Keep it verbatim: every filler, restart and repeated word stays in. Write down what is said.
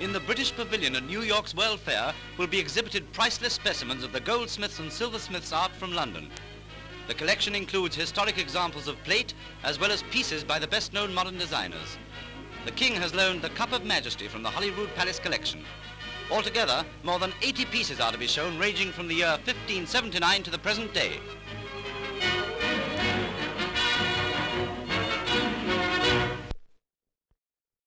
In the British Pavilion at New York's World Fair will be exhibited priceless specimens of the goldsmiths and silversmiths' art from London. The collection includes historic examples of plate as well as pieces by the best-known modern designers. The King has loaned the Cup of Majesty from the Holyrood Palace collection. Altogether, more than eighty pieces are to be shown, ranging from the year fifteen seventy-nine to the present day.